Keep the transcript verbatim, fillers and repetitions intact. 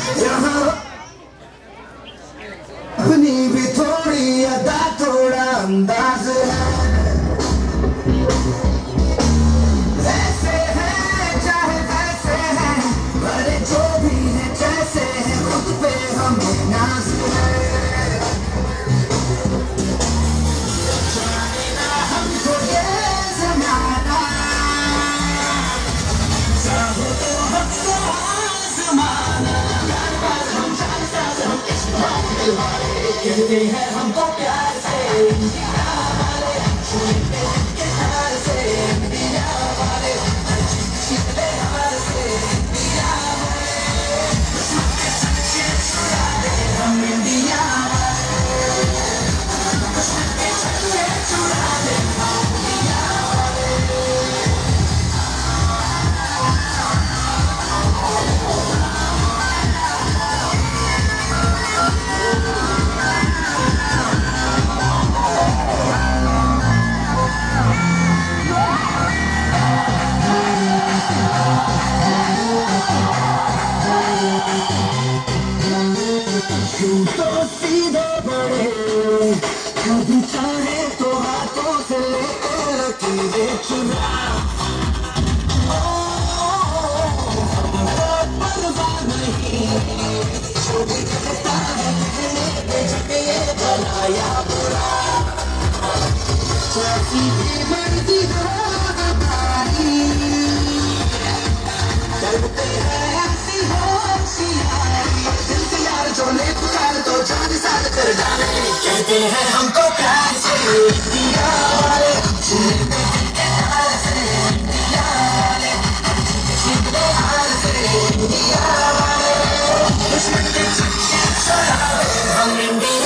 यहाँ अपनी भी थोड़ी अदा थोड़ा अंदाज है, वैसे है चाहे वैसे है, बड़े जो भी है जैसे है, खुद पे हमें नाज है। जाने ना हमको ये ज़माना, चाहो तो हमको आज़माना, बार बार हम जान साथ हम इश्क वाले वाले, कहते हैं हमको प्यार से इंडिया वाले, छूते हैं के हार से इंडिया वाले, जीतते हार से इंडिया वाले, दुश्मन के छक्के छुड़ा दे हम इंडिया वाले, दुश्मन के छक्के छुड़ा दे हम इंडिया वाले। क्यों तो सीधे बड़े, कभी चाहे तो हाथों से लेके लकीरें चुरा, हमको परवाह नहीं, जो भी कहता है कहने दे, जगे भला या बुरा, जैसी भी मर्जी हो हमारी, करते हैं ऐसी होशियारी, दिल से यार जो ले पुकार तो जान साथ कर डाले, कहते हैं हमको प्यार से इंडिया वाले, छूते हैं के हार से इंडिया वाले, जीतते हार से इंडिया वाले, दुश्मन के छक्के छुड़ा दे हम इंडिया